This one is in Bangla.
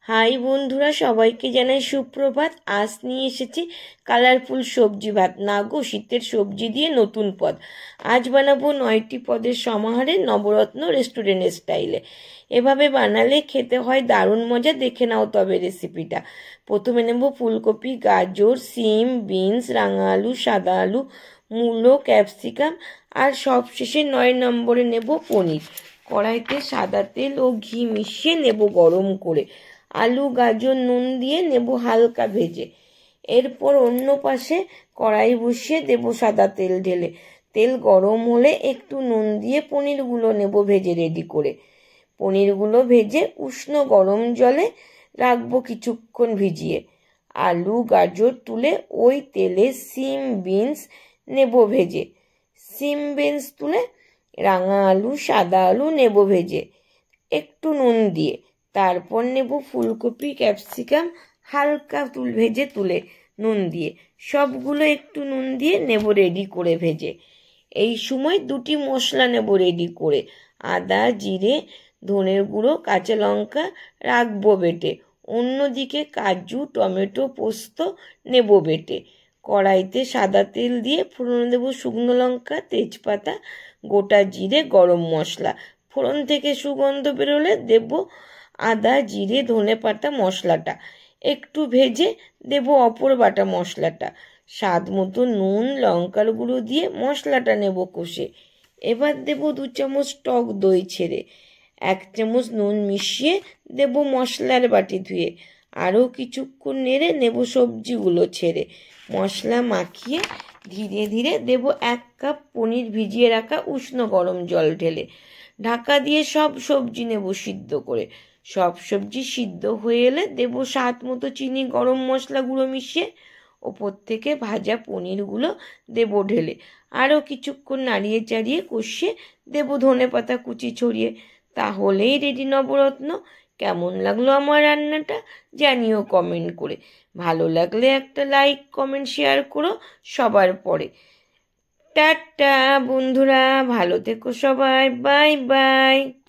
হাই বন্ধুরা, সবাইকে জানাই সুপ্রভাত। আজ নিয়ে এসেছি কালারফুল সবজি ভাত। না গো, শীতের সবজি দিয়ে নতুন পদ। আজ বানাবো 9টি পদের সমাহারে নবরত্ন রেস্টুরেন্ট স্টাইলে। এভাবে বানালে খেতে হয় দারুণ মজা। দেখে নাও তবে রেসিপিটা। প্রথমে নেব ফুলকপি, গাজর, সিম, বিনস, রাঙা আলু, সাদা আলু, মূলো, ক্যাপসিকাম আর সবশেষে 9 নম্বরে নেব পনির। কড়াইতে সাদা তেল ও ঘি মিশিয়ে নেব গরম করে। আলু, গাজর নুন দিয়ে নেব হালকা ভেজে। এরপর অন্য পাশে কড়াই বসিয়ে দেব সাদা তেল ঢেলে। তেল গরম হলে একটু নুন দিয়ে পনিরগুলো নেব ভেজে রেডি করে। পনিরগুলো ভেজে উষ্ণ গরম জলে রাখবো কিছুক্ষণ ভিজিয়ে। আলু, গাজর তুলে ওই তেলে সিম, বিনস নেব ভেজে। সিম, বিনস তুলে রাঙা আলু, সাদা আলু নেব ভেজে একটু নুন দিয়ে। তারপর নেব ফুলকপি, ক্যাপসিকাম হালকা ভেজে তুলে নুন দিয়ে। সবগুলো একটু নুন দিয়ে নেব রেডি করে ভেজে। এই সময় দুটি মশলা নেব রেডি করে। আদা, জিরে, ধনের গুঁড়ো, কাঁচা লঙ্কা রাখবো বেটে। অন্যদিকে কাজু, টমেটো, পোস্ত নেব বেটে। কড়াইতে সাদা তেল দিয়ে ফোড়ন দেব শুকনো লঙ্কা, তেজপাতা, গোটা জিরে, গরম মশলা। ফোড়ন থেকে সুগন্ধ বেরোলে দেব আদা, জিরে, ধনে পাতা মশলাটা। একটু ভেজে দেব অপর বাটা মশলাটা। স্বাদ মতো নুন, লঙ্কার গুঁড়ো দিয়ে মশলাটা নেব কষে। এবার দেব 2 চামচ টক দই ছেড়ে। 1 চামচ নুন মিশিয়ে দেব মশলার বাটি ধুয়ে। আরও কিছুক্ষণ নেড়ে নেব সবজিগুলো ছেড়ে। মশলা মাখিয়ে ধীরে ধীরে দেব 1 কাপ পনির ভিজিয়ে রাখা উষ্ণ গরম জল ঢেলে। ঢাকা দিয়ে সব সবজি নেব সিদ্ধ করে। সব সবজি সিদ্ধ হয়ে এলে দেব স্বাদ মতো চিনি, গরম মশলা গুঁড়ো মিশিয়ে ওপর থেকে ভাজা পনিরগুলো দেব ঢেলে। আরও কিছুক্ষণ নাড়িয়ে চাড়িয়ে কষিয়ে দেব ধনে পাতা কুচি ছড়িয়ে। তাহলেই রেডি নবরত্ন। কেমন লাগলো আমার রান্নাটা জানিও কমেন্ট করে। ভালো লাগলে একটা লাইক, কমেন্ট, শেয়ার করো সবার পরে। টাটা বন্ধুরা, ভালো থেকো সবাই, বাই বাই।